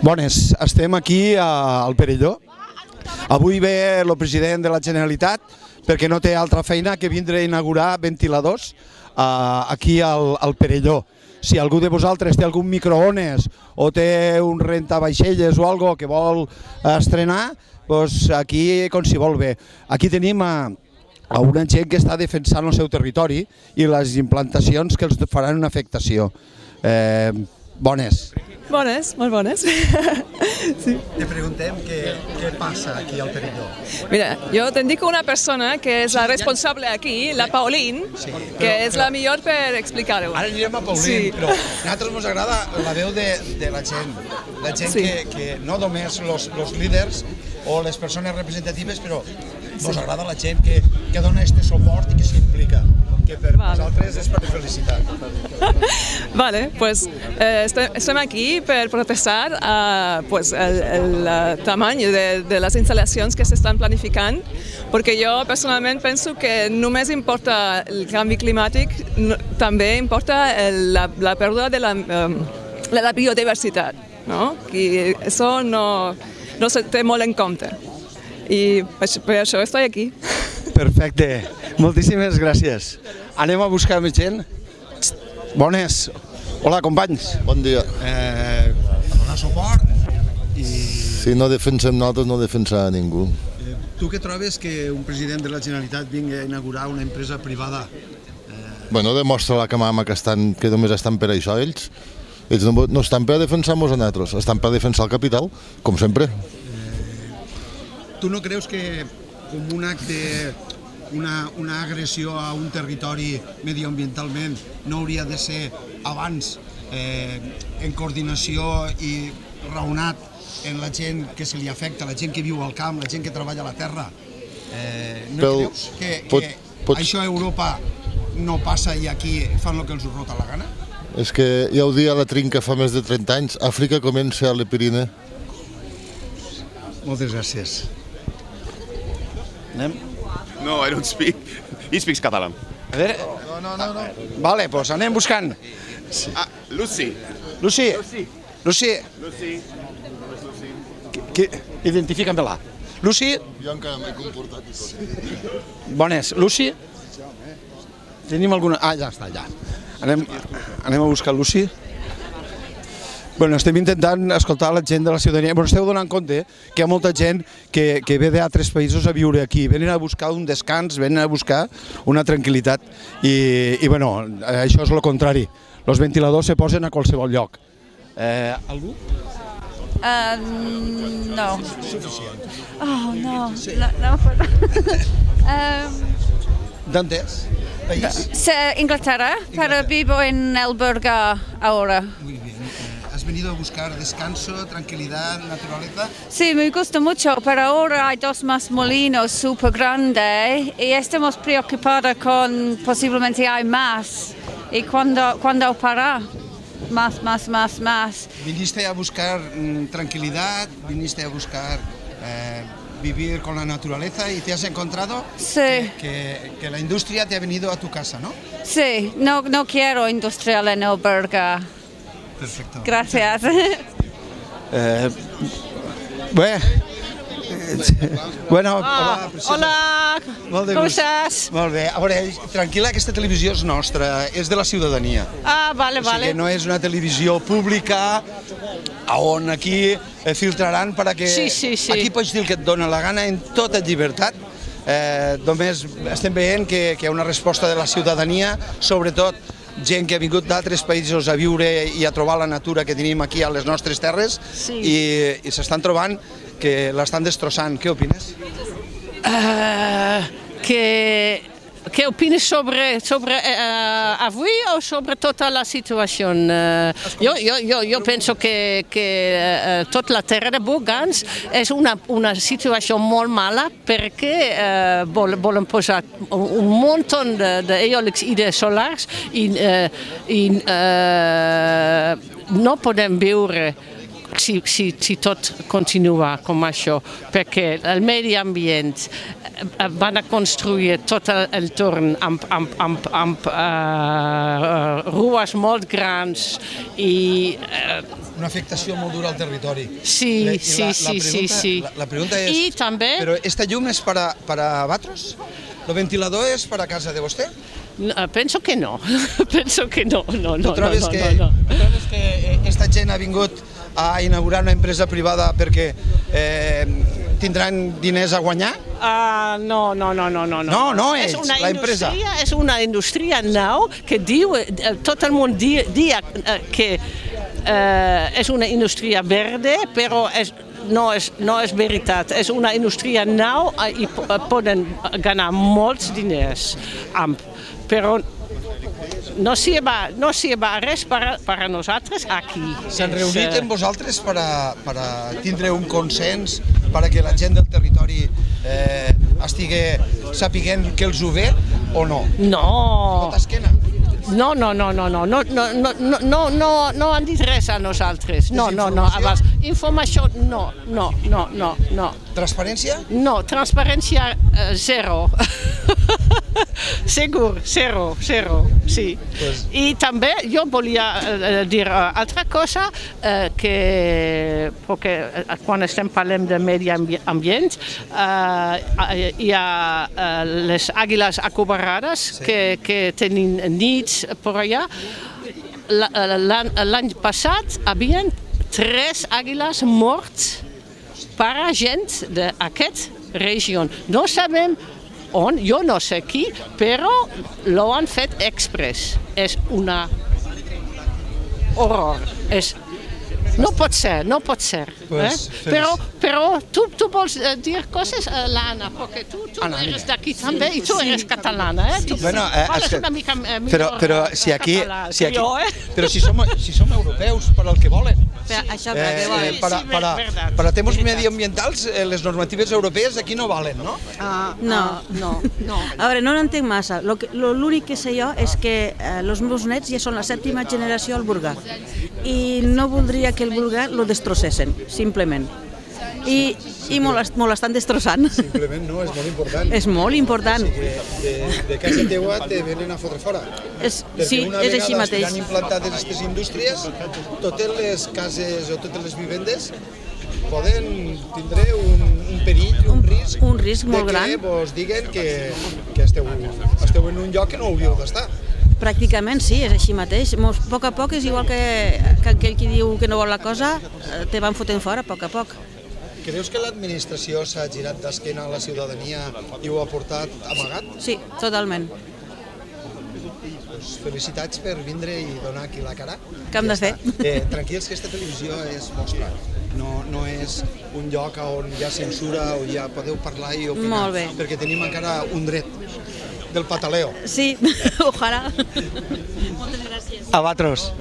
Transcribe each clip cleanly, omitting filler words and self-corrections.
Bones, estem aquí al Perelló. Avui ve el president de la Generalitat perquè no té altra feina que vindre a inaugurar ventiladors aquí al Perelló. Si algú de vosaltres té algun microones o té un rentavaixelles o algo que vol estrenar, doncs aquí com si vol bé. Aquí tenim a una gent que està defensant el seu territori i les implantacions que els faran una afectació. Bones. Bones, molt bones. Sí. Te preguntem què passa aquí al Perelló. Mira, yo te indico una persona que es la responsable aquí, la Pauline, que és la millor per explicar-ho. Ara anirem a Pauline, però a nosaltres ens agrada la veu de la gent que no només els líders o les persones representatives, però ens agrada la gent que dona aquest suport i que s'implica, que per nosaltres és per felicitat. Vale, pues estem aquí per protestar el tamaño de las instalacions que s'estan planificant, perquè jo personalment penso que només importa el canvi climàtic, també importa la pèrdua de la biodiversitat, no? I això no se té molt en compte. I per això estic aquí. Perfecte, moltíssimes gràcies. Anem a buscar més gent. Bones. Hola, companys. Bon dia. Donar suport. Si no defensem nosaltres, no defensarà ningú. Tu què trobes que un president de la Generalitat vingui a inaugurar una empresa privada? Bueno, demostra la camama que només estan per això ells. Ells no estan per a defensar-nos a nosaltres, estan per a defensar el capital, com sempre. Tu no creus que com un acte, una agressió a un territori mediambientalment no hauria de ser abans en coordinació i raonat en la gent que se li afecta, la gent que viu al camp, la gent que treballa a la terra? No creus que això a Europa no passa i aquí fan el que els rota la gana? És que ja ho dia la Trinca fa més de 30 anys, Àfrica comença a l'Epirine. Moltes gràcies. Anem? No, I don't speak. He speaks catalan. A veure... No. Vale, doncs anem buscant. Lucy. Lucy. Identifica'm-la. Lucy. Jo encara m'he comportat i tot. Bones. Lucy. Tenim alguna... Ah, ja està, ja. Anem a buscar Lucy. Bueno, estem intentant escoltar la gent de la ciutadania. Però esteu donant compte que hi ha molta gent que ve d'altres països a viure aquí. Venen a buscar un descans, venen a buscar una tranquil·litat. I bueno, això és el contrari. Els ventiladors se posen a qualsevol lloc. Algú? No. Oh, no. ¿Dónde país? Inglaterra, pero vivo en Alberga ahora. Muy bien. ¿Has venido a buscar descanso, tranquilidad, naturaleza? Sí, me gusta mucho, pero ahora hay dos más molinos súper grandes y estamos preocupados con posiblemente hay más. ¿Y cuándo para? Más. ¿Viniste a buscar tranquilidad? ¿Viniste a buscar vivir con la naturaleza y te has encontrado que la industria te ha venido a tu casa, ¿no? Sí, no quiero industrial en Alberga. Perfecto. Gracias. Bueno, hola, com estàs? Molt bé. A veure, tranquil·la, aquesta televisió és nostra, és de la ciutadania. Vale. O sigui, no és una televisió pública on aquí filtraran perquè aquí pots dir el que et dona la gana en tota llibertat. Només estem veient que hi ha una resposta de la ciutadania, sobretot gent que ha vingut d'altres països a viure i a trobar la natura que tenim aquí a les nostres terres i s'estan trobant que l'estan destrossant. Què opines? Què opines sobre avui o sobre tota la situació? Jo penso que tota la terra de Bogans és una situació molt mala perquè volen posar un munt d'eòlics i de solars i no podem viure si tot continua com això, perquè el medi ambient van a construir tot el torn amb rues molt grans i una afectació molt dura al territori. Sí. La pregunta es, Y también... ¿pero esta llum es para Batros? ¿Lo ventilador es para casa de vostè? Penso que no, penso que no. Tu trobes que esta gent ha vingut a inaugurar una empresa privada perquè tindran diners a guanyar? No. No és la empresa. És una indústria nou que diu, tot el món diu que és una indústria verde, però no és veritat. És una indústria nou i poden guanyar molts diners. Però no s'hi va res per a nosaltres aquí. S'han reunit amb vosaltres per a tindre un consens perquè la gent del territori estigui sapiguent que els ho ve o no? No. Tot esquena? No han dit res a nosaltres. No. Informació, no. Transparència? No, transparència zero. Segur, zero, sí. I també jo volia dir altra cosa, que quan estem parlant de medi ambient, hi ha les àguiles acobarrades que tenen nits per allà. L'any passat hi havia 3 àguiles mortes per a gent d'aquesta regió. No sabem on, jo no sé qui, però lo han fet express. És una horror. No pot ser. Però tu vols dir coses, l'Anna, perquè tu eres d'aquí també i tu eres catalana. Tu parles una mica millor català que jo. Però si som europeus, per al que volen. Això per què volen? Per a temes mediambientals, les normatives europees aquí no valen, no? No. A veure, no n'entenc massa. L'únic que sé jo és que els meus nets ja són la 7ª generació al Burgar i no voldria que el Burgar lo destrossessin, simplement. I me l'estan destrossant. Simplement no, és molt important. És molt important. De casa teua te venen a fotre fora. Sí, és així mateix. Perquè una vegada s'han implantat aquestes indústries, totes les cases o totes les vivendes poden tindre un perill, un risc molt gran. de que vos diguen que esteu en un lloc que no hauríeu d'estar. Pràcticament sí, és així mateix. A poc a poc és igual que aquell qui diu que no vol la cosa, te van fotent fora a poc a poc. Creus que l'administració s'ha girat d'esquena a la ciutadania i ho ha portat amagat? Sí, totalment. Felicitats per vindre i donar aquí la cara. Què hem de fer? Tranquils, que aquesta televisió és vostra. No és un lloc on hi ha censura o ja podeu parlar i opinar. Molt bé. Perquè tenim encara un dret del pataleo. Sí, ojalà. Moltes gràcies. A Batros.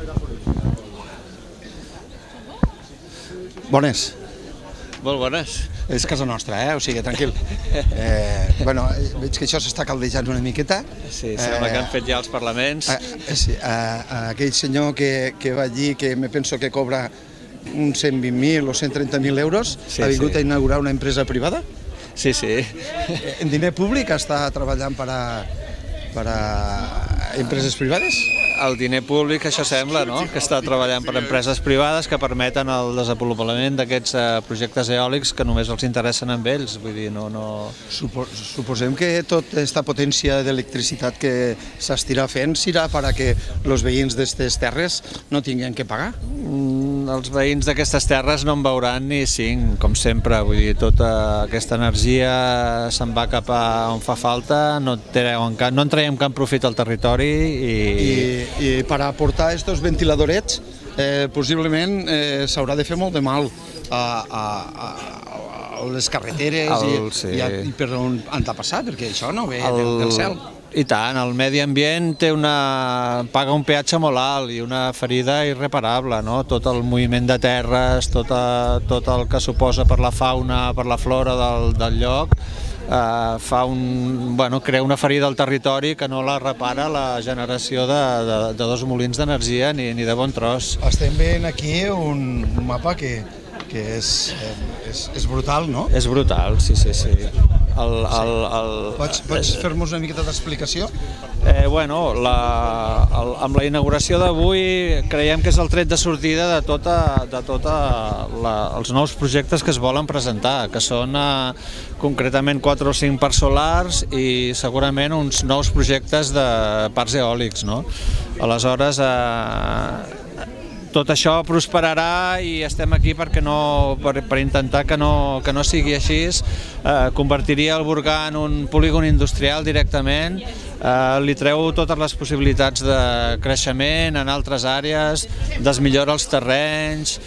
Bones. Molt bones. És casa nostra, o sigui, tranquil. Veig que això s'està caldejant una miqueta. Sí, sembla que han fet ja els parlaments. Aquell senyor que va dir que me penso que cobra uns 120.000 o 130.000 euros, ha vingut a inaugurar una empresa privada? Sí. En diner públic està treballant per a empreses privades? El diner públic, això sembla, no? Que està treballant per empreses privades que permeten el desenvolupament d'aquests projectes eòlics que només els interessen amb ells. Vull dir, no... Suposem que tota aquesta potència d'electricitat que s'estirà fent serà per a que els veïns d'aquestes terres no tinguin que pagar? Els veïns d'aquestes terres no en veuran ni 5, com sempre. Vull dir, tota aquesta energia se'n va cap a on fa falta, no en traiem cap profit al territori i per aportar aquests ventiladorets possiblement s'haurà de fer molt de mal a les carreteres i per on han de passar, perquè això no ve del cel. I tant, el medi ambient paga un peatge molt alt i una ferida irreparable, no? Tot el moviment de terres, tot el que suposa per la fauna, per la flora del lloc, crea una ferida al territori que no la repara la generació de 2 molins d'energia ni de bon tros. Estem veient aquí un mapa que és brutal, no? És brutal, sí. Pots fer-nos una miqueta d'explicació? Bueno, amb la inauguració d'avui creiem que és el tret de sortida de tots els nous projectes que es volen presentar, que són concretament 4 o 5 parcs solars i segurament uns nous projectes de parcs eòlics, no? Aleshores, tot això prosperarà i estem aquí per intentar que no sigui així. Convertiria el Burgar en un polígon industrial directament, li treu totes les possibilitats de creixement en altres àrees, desmillora els terrenys,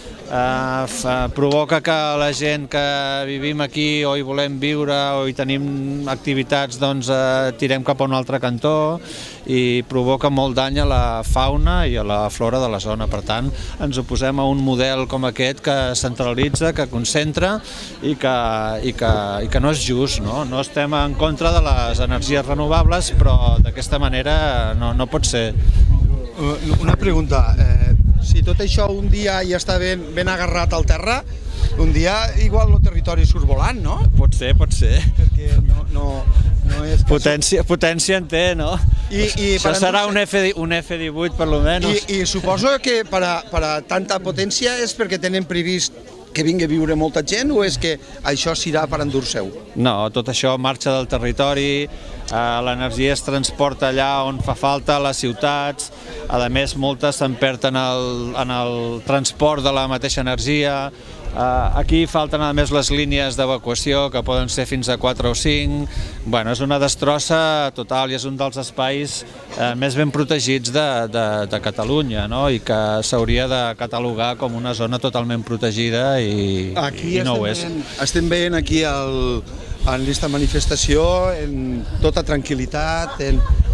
provoca que la gent que vivim aquí o hi volem viure o hi tenim activitats doncs tirem cap a un altre cantó i provoca molt dany a la fauna i a la flora de la zona. Per tant, ens oposem a un model com aquest que centralitza, que concentra i que no és just, no? No estem en contra de les energies renovables, però d'aquesta manera no pot ser. Una pregunta. Si tot això un dia ja està ben agarrat al terra, un dia igual el territori surt volant, no? Pot ser. Perquè no és... Potència en té, no? Això serà un F18 per lo menos. I suposo que per a tanta potència és perquè tenen previst que vingui a viure molta gent o és que això serà per endur-seu? No, tot això marxa del territori, l'energia es transporta allà on fa falta, a les ciutats, a més moltes se'n perd en el transport de la mateixa energia. Aquí falten a més les línies d'evacuació que poden ser fins a 4 o 5. Bueno, és una destrossa total i és un dels espais més ben protegits de Catalunya, no? I que s'hauria de catalogar com una zona totalment protegida i no ho és. Estem veient aquí en aquesta manifestació en tota tranquil·litat,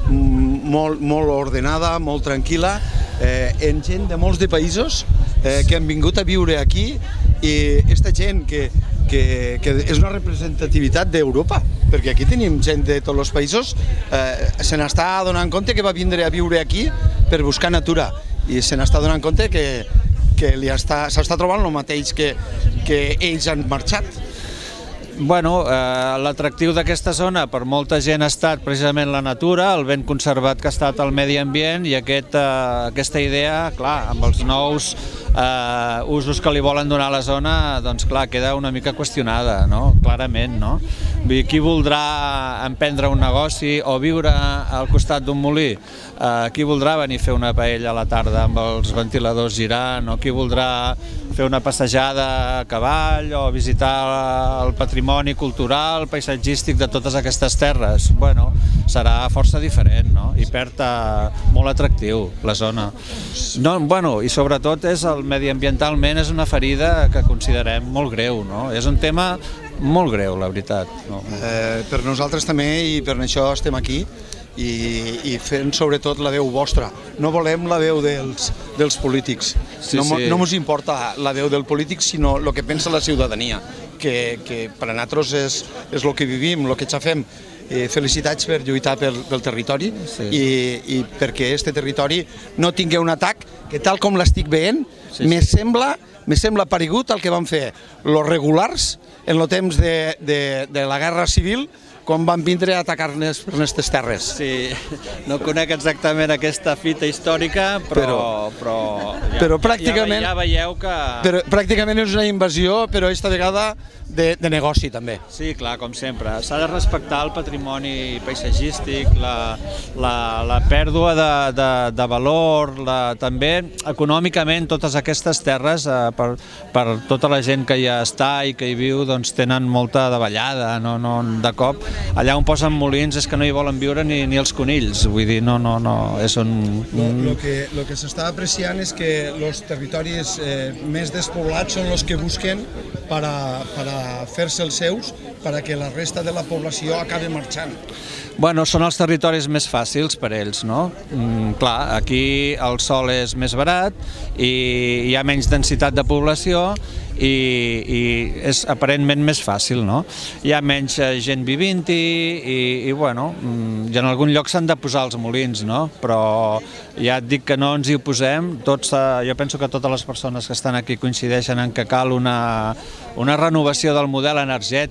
molt ordenada, molt tranquil·la, en gent de molts de països que han vingut a viure aquí i aquesta gent que és una representativitat d'Europa, perquè aquí tenim gent de tots els països, se n'està donant compte que va vindre a viure aquí per buscar natura i se n'està donant compte que s'està trobant el mateix que ells han marxat. Bueno, l'atractiu d'aquesta zona per molta gent ha estat precisament la natura, el ben conservat que ha estat el medi ambient i aquesta idea, clar, amb els nous usos que li volen donar a la zona, doncs clar, queda una mica qüestionada, no? Clarament, no? Vull dir, qui voldrà emprendre un negoci o viure al costat d'un molí? Qui voldrà venir a fer una paella a la tarda amb els ventiladors girant? O qui voldrà fer una passejada a cavall o visitar el patrimoni cultural, paisatgístic de totes aquestes terres? Bueno, serà força diferent, no? I perd molt atractiu la zona. Bueno, i sobretot mediambientalment és una ferida que considerem molt greu, no? És un tema molt greu, la veritat. Per nosaltres també i per això estem aquí i fent sobretot la veu vostra. No volem la veu dels polítics. No ens importa la veu del polític, sinó el que pensa la ciutadania, que per a nosaltres és el que vivim, el que xafem. Felicitats per lluitar pel territori i perquè aquest territori no tingui un atac que tal com l'estic veient me sembla paregut al que van fer els regulars en el temps de la Guerra Civil quan van vindre a atacar-nos per aquestes terres. Sí, no conec exactament aquesta fita històrica, però pràcticament ja veieu que... Pràcticament és una invasió, però aquesta vegada de negoci també. Sí, clar, com sempre. S'ha de respectar el patrimoni paisatgístic, la pèrdua de valor, també econòmicament totes aquestes terres, per tota la gent que hi està i que hi viu, doncs tenen molta davallada, de cop. Allà on posen molins és que no hi volen viure ni els conills, vull dir, no, és un... El que s'està apreciant és que els territoris més despoblats són els que busquen per a fer-se els seus, perquè la resta de la població acabi marxant. Bueno, són els territoris més fàcils per ells, no? Clar, aquí el sòl és més barat i hi ha menys densitat de població i és aparentment més fàcil, no? Hi ha menys gent vivint-hi i bueno, i en algun lloc s'han de posar els molins, no? Però ja et dic que no ens hi oposem, jo penso que totes les persones que estan aquí coincideixen en que cal una renovació del model energètic i un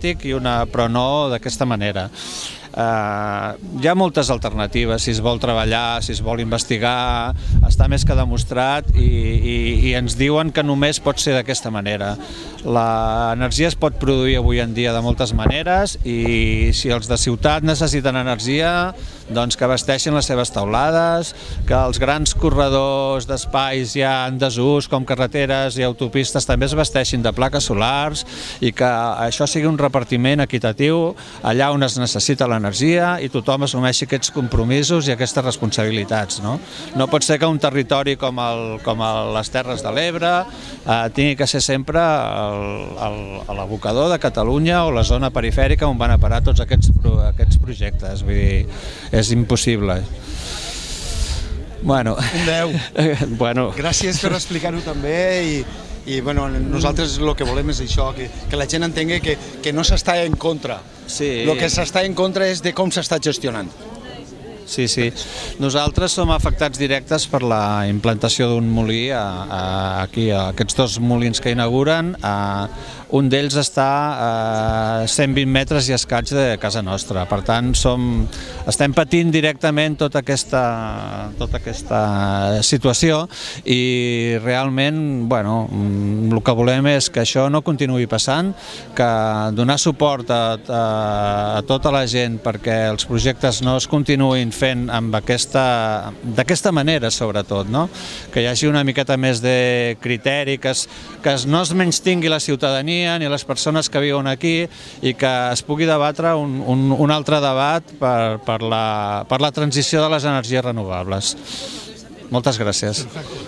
però no d'aquesta manera. Hi ha moltes alternatives, si es vol treballar, si es vol investigar, està més que demostrat i ens diuen que només pot ser d'aquesta manera. L'energia es pot produir avui en dia de moltes maneres i si els de ciutat necessiten energia, doncs que abasteixin les seves teulades, que els grans corredors d'espais ja en desús, com carreteres i autopistes, també es abasteixin de plaques solars i que això sigui un repartiment equitatiu allà on es necessita l'energia i tothom assumeixi aquests compromisos i aquestes responsabilitats. No pot ser que un territori com les Terres de l'Ebre tingui que ser sempre l'abocador de Catalunya o la zona perifèrica on van a parar tots aquests projectes. Vull dir, és impossible. Bueno. Un 10. Gràcies per explicar-ho també i nosaltres el que volem és això, que la gent entengui que no s'està en contra. El que s'està en contra és de com s'està gestionant. Sí. Nosaltres som afectats directes per la implantació d'un molí aquí, aquests 2 molins que inauguren. Un d'ells està a 120 metres i escaig de casa nostra. Per tant, estem patint directament tota aquesta situació i realment, el que volem és que això no continuï passant, que donar suport a tota la gent perquè els projectes no es continuïn fent d'aquesta manera, sobretot, que hi hagi una miqueta més de criteri, que no es menystingui la ciutadania ni les persones que viuen aquí i que es pugui debatre un altre debat per la transició de les energies renovables. Moltes gràcies.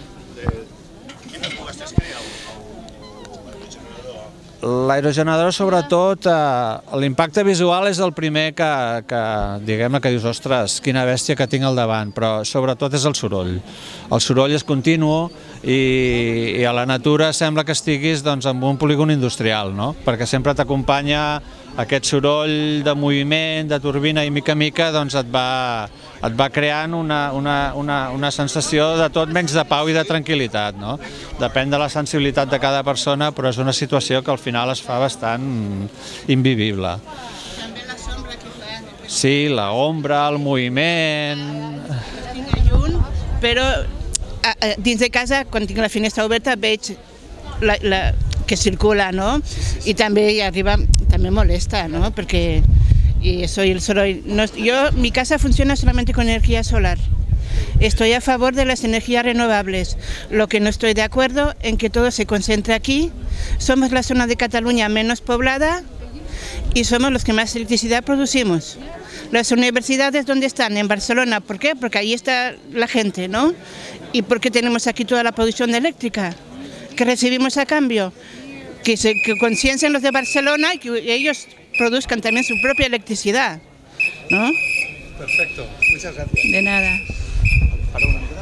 L'aerogenerador, sobretot, l'impacte visual és el primer que diguem-ne que dius, ostres, quina bèstia que tinc al davant, però sobretot és el soroll. El soroll és continu i a la natura sembla que estiguis en un polígon industrial, perquè sempre t'acompanya aquest soroll de moviment, de turbina i mica en mica et va creant una sensació de tot menys de pau i de tranquil·litat. Depèn de la sensibilitat de cada persona, però és una situació que al final es fa bastant invivible. També la sombra que fa. Sí, l'ombra, el moviment... Tinc llum, però dins de casa, quan tinc la finestra oberta, veig que circula, i també arriba, també molesta, perquè soy el soroll. Mi casa funciona solamente con energía solar. Estoy a favor de las energías renovables. Lo que no estoy de acuerdo en que todo se concentre aquí. Somos la zona de Cataluña menos poblada y somos los que más electricidad producimos. Las universidades, ¿dónde están? En Barcelona. ¿Por qué? Porque ahí está la gente, ¿Y por qué tenemos aquí toda la producción eléctrica? ¿Qué recibimos a cambio? Que conciencien los de Barcelona y que ellos produzcan también su propia electricidad, Perfecto, muchas gracias. De nada. Para una mica.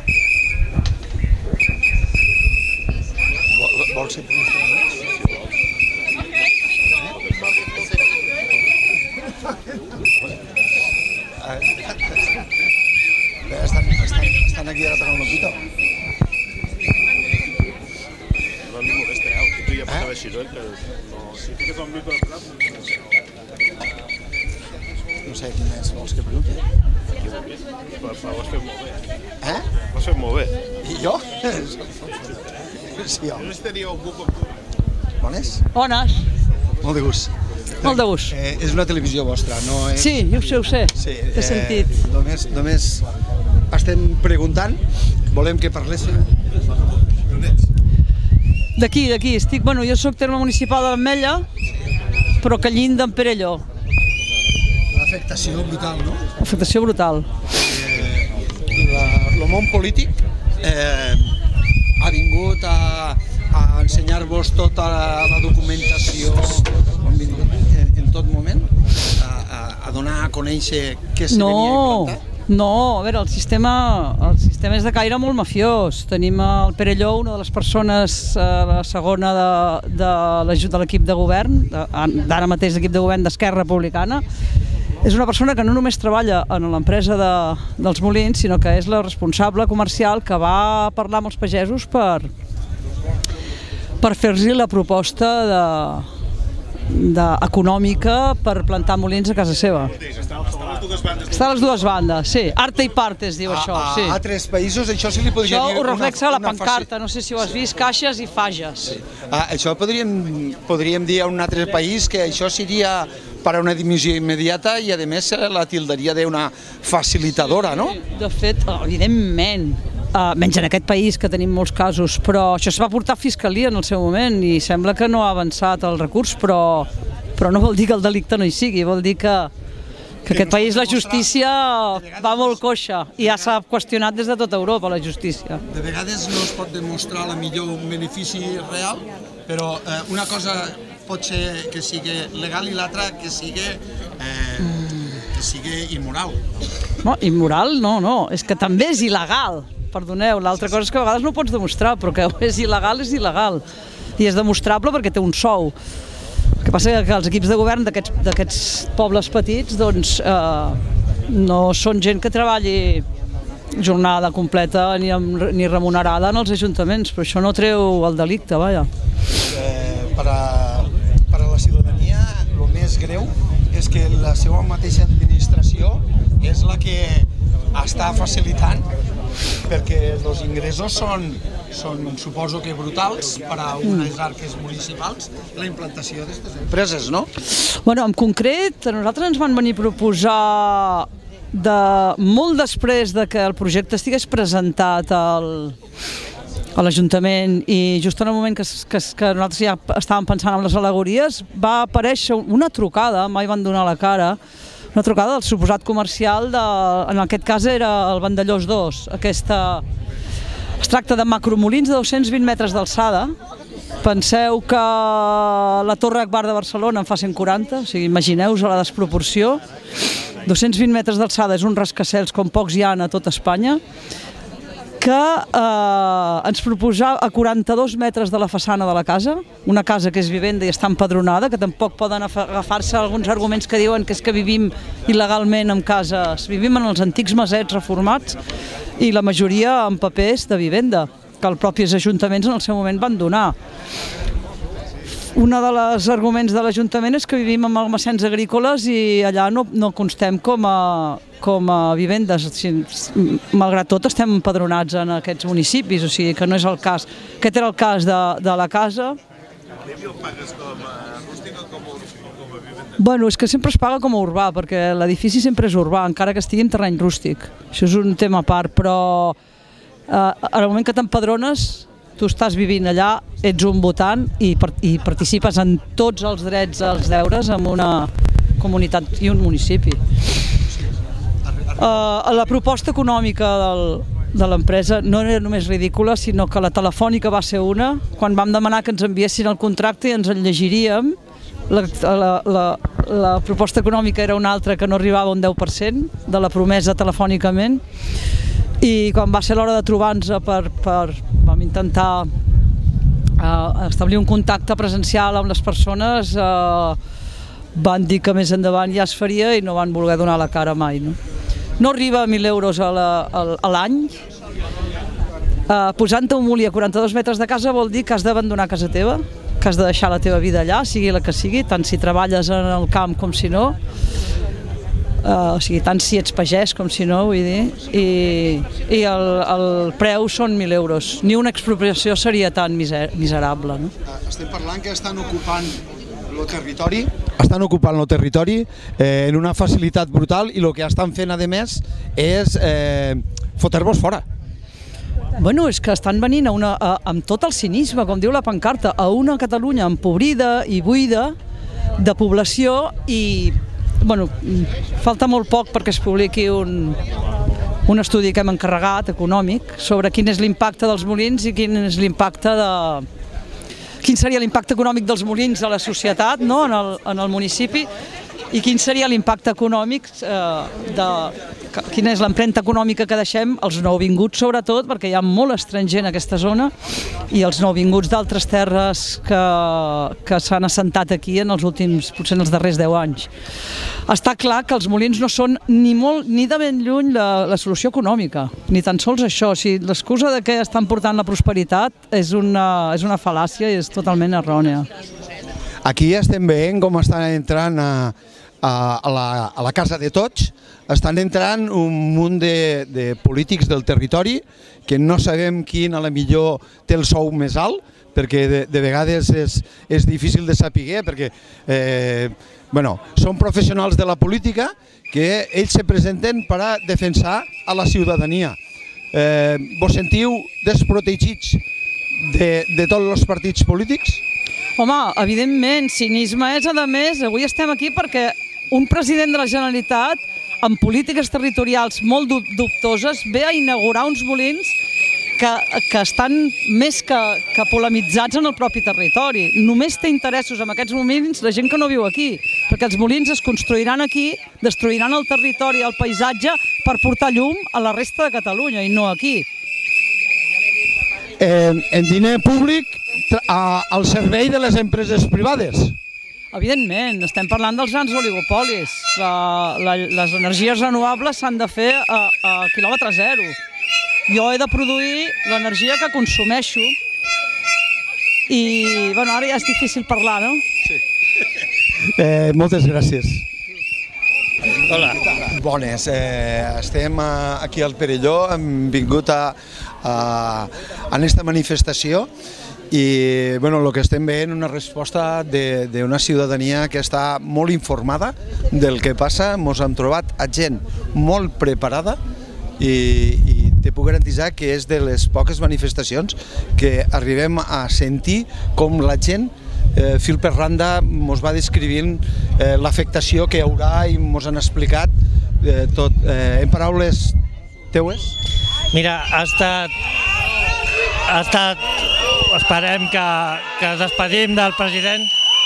Vols ser estan aquí ara tocant un pito. No li molesta, tu ja portava xiroll, si fiques el micro al plat... No sé quin més vols que pregunti. Però ho has fet molt bé. Ho has fet molt bé. I jo? Sí, home. No tenia un buc com tu. Bones? Bones. Molt de gust. Molt de gust. És una televisió vostra, no és... Sí, ho sé. T'he sentit. Només estem preguntant, volem que parléssiu. D'aquí. Jo soc terme municipal de l'Ametlla, però callint d'en Perelló. L'afectació brutal, no? Afectació brutal. El món polític ha vingut a ensenyar-vos tota la documentació en tot moment, a donar a conèixer què se venia implantat? No, a veure, el sistema és de caire molt mafiós. Tenim el Perelló, una de les persones, la segona de l'equip de govern, d'ara mateix l'equip de govern d'Esquerra Republicana. És una persona que no només treballa en l'empresa dels molins, sinó que és la responsable comercial que va parlar amb els pagesos per fer-los la proposta econòmica per plantar molins a casa seva. Està a les dues bandes, sí. Arte i parte es diu això, sí. A altres països això se li podria dir... Això ho reflexa la pancarta, no sé si ho has vist, caixes i fages. Això podríem dir a un altre país que això seria per a una dimissió immediata i a més la tildaria d'una facilitadora, no? De fet, evidentment, menys en aquest país que tenim molts casos, però això es va portar a Fiscalia en el seu moment i sembla que no ha avançat el recurs, però no vol dir que el delicte no hi sigui, vol dir que aquest país la justícia va molt coixa i ja s'ha qüestionat des de tota Europa la justícia. De vegades no es pot demostrar la millor benefici real, però una cosa pot ser que sigui legal i l'altra que sigui immoral. No, immoral no, és que també és il·legal, perdoneu, l'altra cosa és que a vegades no ho pots demostrar, però que és il·legal i és demostrable perquè té un sou. El que passa és que els equips de govern d'aquests pobles petits doncs no són gent que treballi jornada completa ni remunerada en els ajuntaments, però això no treu el delicte, vaja. Per a la ciutadania el més greu és que la seva mateixa administració és la que està facilitant perquè els ingressos són suposo que brutals per a unes arques municipals la implantació d'aquestes empreses, no? Bueno, en concret, a nosaltres ens van venir a proposar molt després de que el projecte estigués presentat a l'Ajuntament i just en el moment que nosaltres ja estàvem pensant en les al·legories va aparèixer una trucada, mai van donar la cara, una trucada del suposat comercial, en aquest cas era el Vandellós 2. Es tracta de macromolins de 220 metres d'alçada. Penseu que la Torre Akbar de Barcelona en fa 140, o sigui, imagineu-vos la desproporció. 220 metres d'alçada és un rascacels com pocs hi ha a tot Espanya, que ens proposava a 42 metres de la façana de la casa, una casa que és vivenda i està empadronada, que tampoc poden agafar-se alguns arguments que diuen que és que vivim il·legalment en cases, vivim en els antics masets reformats i la majoria en papers de vivenda, que els propis ajuntaments en el seu moment van donar. Un dels arguments de l'Ajuntament és que vivim en almacens agrícoles i allà no constem com a vivendes. Malgrat tot estem empadronats en aquests municipis, o sigui que no és el cas. Aquest era el cas de la casa. El pagues com a rústic o com a vivenda? Bueno, és que sempre es paga com a urbà, perquè l'edifici sempre és urbà, encara que estigui en terreny rústic. Això és un tema a part, però en el moment que t'empadrones tu estàs vivint allà, ets un votant i participes en tots els drets, els deures en una comunitat i un municipi. La proposta econòmica de l'empresa no era només ridícula, sinó que la telefònica va ser una. Quan vam demanar que ens enviessin el contracte i ens el llegiríem, la proposta econòmica era una altra que no arribava a un 10% de la promesa telefònicament. I quan va ser l'hora de trobar-nos vam intentar establir un contacte presencial amb les persones, van dir que més endavant ja es faria i no van voler donar la cara mai. No arriba a 1.000 euros a l'any. Posant-te un molí a 42 metres de casa vol dir que has d'abandonar casa teva, que has de deixar la teva vida allà, sigui la que sigui, tant si treballes en el camp com si no. O sigui, tant si ets pagès com si no, vull dir, i el preu són 1.000 euros. Ni una expropiació seria tan miserable. Estem parlant que estan ocupant el territori, en una facilitat brutal i el que estan fent, a més, és fotre-vos fora. Bueno, és que estan venint amb tot el cinisme, com diu la pancarta, a una Catalunya empobrida i buida de població i bueno, falta molt poc perquè es publiqui un estudi que hem encarregat, econòmic, sobre quin és l'impacte dels molins i quin seria l'impacte econòmic dels molins a la societat, en el municipi, i quin seria l'impacte econòmic, quina és l'empremta econòmica que deixem als nouvinguts, sobretot, perquè hi ha molt estranger en aquesta zona, i els nouvinguts d'altres terres que s'han assentat aquí en els últims, potser en els darrers 10 anys. Està clar que els molins no són ni de ben lluny la solució econòmica, ni tan sols això. L'excusa de que estan portant la prosperitat és una fal·làcia i és totalment errònia. Aquí estem veient com estan entrant a la casa de tots, estan entrant un munt de polítics del territori que no sabem quin a la millor té el sou més alt, perquè de vegades és difícil de saber, perquè són professionals de la política que ells se presenten per a defensar a la ciutadania. Vos sentiu desprotegits de tots els partits polítics? Home, evidentment, cinisme és, a més, avui estem aquí perquè un president de la Generalitat amb polítiques territorials molt dubtoses ve a inaugurar uns molins que estan més que polemitzats en el propi territori. Només té interessos en aquests molins la gent que no viu aquí, perquè els molins es construiran aquí, destruiran el territori, el paisatge, per portar llum a la resta de Catalunya i no aquí. En diner públic al servei de les empreses privades. Evidentment, estem parlant dels grans oligopolis. Les energies renovables s'han de fer a quilòmetre zero. Jo he de produir l'energia que consumeixo i ara ja és difícil parlar, no? Sí. Moltes gràcies. Hola. Bones. Estem aquí al Perelló, hem vingut a aquesta manifestació i el que estem veient és una resposta d'una ciutadania que està molt informada del que passa. Ens hem trobat a gent molt preparada i te puc garantir que és de les poques manifestacions que arribem a sentir com la gent fil per randa ens va descrivint l'afectació que hi haurà i ens han explicat tot. En paraules teues? Mira, ha estat... Esperem que ens despedim del president.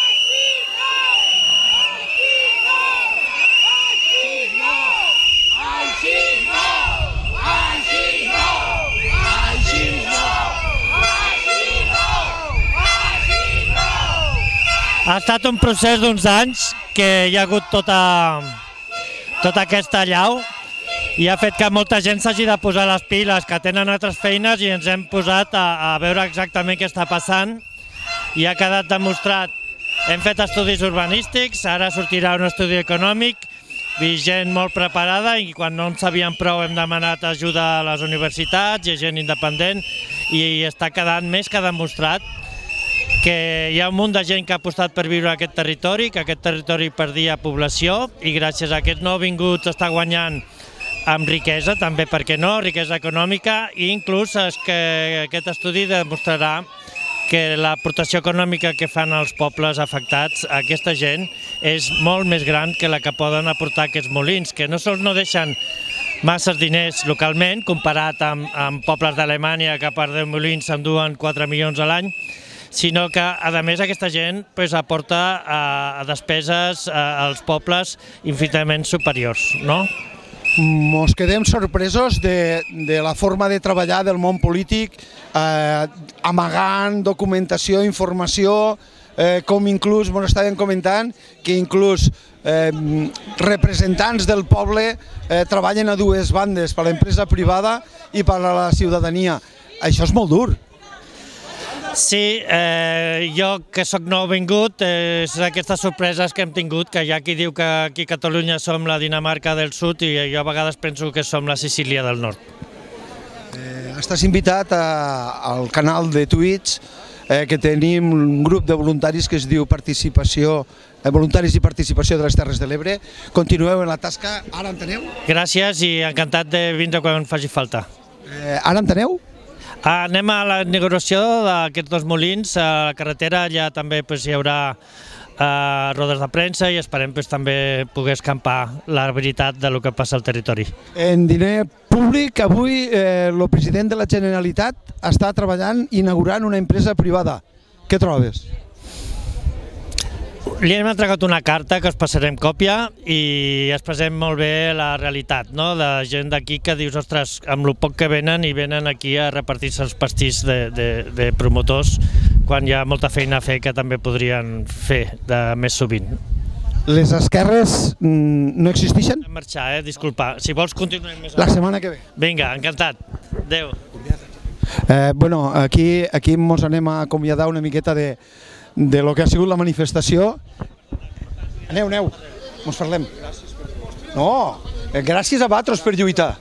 Ha estat un procés d'uns anys que hi ha hagut tota aquesta allau i ha fet que molta gent s'hagi de posar les piles, que tenen altres feines, i ens hem posat a veure exactament què està passant i ha quedat demostrat. Hem fet estudis urbanístics, ara sortirà un estudi econòmic, gent molt preparada, i quan no en sabíem prou hem demanat ajuda a les universitats i a gent independent, i està quedant més que demostrat que hi ha un munt de gent que ha apostat per viure en aquest territori, que aquest territori perdia població, i gràcies a aquests nouvinguts està guanyant amb riquesa, també, per què no, riquesa econòmica, i inclús que aquest estudi demostrarà que l'aportació econòmica que fan els pobles afectats a aquesta gent és molt més gran que la que poden aportar aquests molins, que no sols no deixen masses diners localment, comparat amb pobles d'Alemanya que per 10 molins s'enduen 4 milions a l'any, sinó que, a més, aquesta gent aporta a despeses als pobles infinitament superiors, no? Ens quedem sorpresos de la forma de treballar del món polític, amagant documentació, informació, com inclús ens estaven comentant que inclús representants del poble treballen a dues bandes, per a l'empresa privada i per a la ciutadania. Això és molt dur. Sí, jo que sóc nouvingut, és aquestes sorpreses que hem tingut, que hi ha qui diu que aquí a Catalunya som la Dinamarca del Sud i jo a vegades penso que som la Sicília del Nord. Estàs invitat al canal de Twitch, que tenim un grup de voluntaris que es diu Voluntaris i Participació de les Terres de l'Ebre. Continueu en la tasca, ara enteneu? Gràcies i encantat de vindre quan faci falta. Ara enteneu? Anem a la inauguració d'aquests dos molins. A la carretera allà també hi haurà rodes de premsa i esperem també poder escampar la veritat del que passa al territori. En diner públic, avui el president de la Generalitat està treballant i inaugurant una empresa privada. Què trobes? Li hem entregat una carta que us passarem còpia i expressem molt bé la realitat, de gent d'aquí que dius, ostres, amb el poc que venen i venen aquí a repartir-se els pastís de promotors quan hi ha molta feina a fer que també podrien fer més sovint. Les esquerres no existeixen? Hem marxat, disculpa. Si vols continuem més... La setmana que ve. Vinga, encantat. Adéu. Aquí ens anem a acomiadar una miqueta de lo que ha sigut la manifestació. Aneu, mos parlem. No, gràcies a vosaltres per lluitar.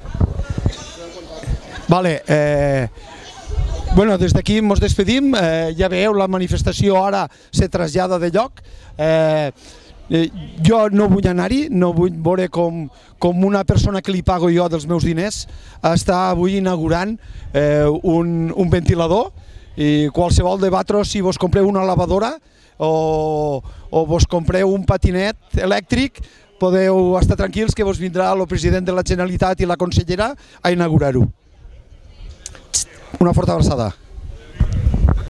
Vale, bueno, des d'aquí ens despedim, ja veieu, la manifestació ara se trasllada de lloc. Jo no vull anar-hi, no vull veure com una persona que li pago jo dels meus diners està avui inaugurant un ventilador, i qualsevol de vosaltres, si vos compreu una lavadora o vos compreu un patinet elèctric, podeu estar tranquils que vos vindrà el president de la Generalitat i la consellera a inaugurar-ho. Una forta abraçada.